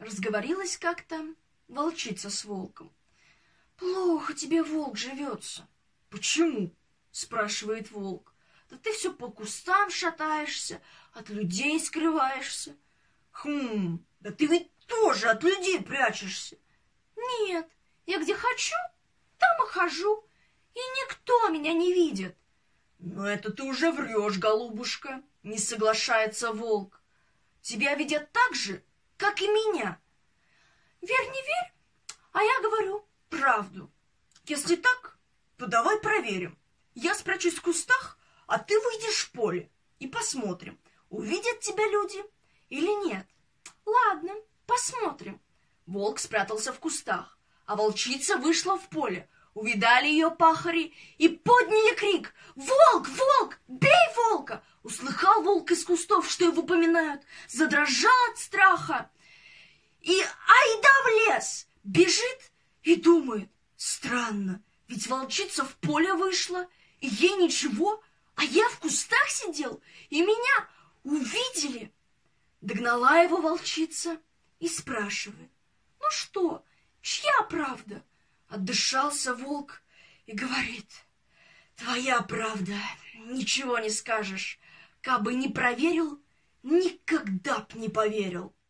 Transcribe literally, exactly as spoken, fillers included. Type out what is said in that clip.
Разговорилась как-то волчица с волком. «Плохо тебе, волк, живется». «Почему?» — спрашивает волк. «Да ты все по кустам шатаешься, от людей скрываешься». «Хм, да ты ведь тоже от людей прячешься». «Нет, я где хочу, там и хожу, и никто меня не видит». «Но это ты уже врешь, голубушка», — не соглашается волк. «Тебя видят так же, как и меня». «Верь, не верь, а я говорю правду. Если так, то давай проверим. Я спрячусь в кустах, а ты выйдешь в поле, и посмотрим, увидят тебя люди или нет». «Ладно, посмотрим». Волк спрятался в кустах, а волчица вышла в поле. Увидали ее пахари и подняли крик: «Волк! Волк! Бей волка!» Услыхал волк из кустов, что его поминают, задрожал от страха и айда в лес! Бежит и думает: странно, ведь волчица в поле вышла, и ей ничего, а я в кустах сидел, и меня увидели. Догнала его волчица и спрашивает: «Ну что, чья правда?» Отдышался волк и говорит: «Твоя правда, ничего не скажешь. Кабы не проверил, никогда б не поверил».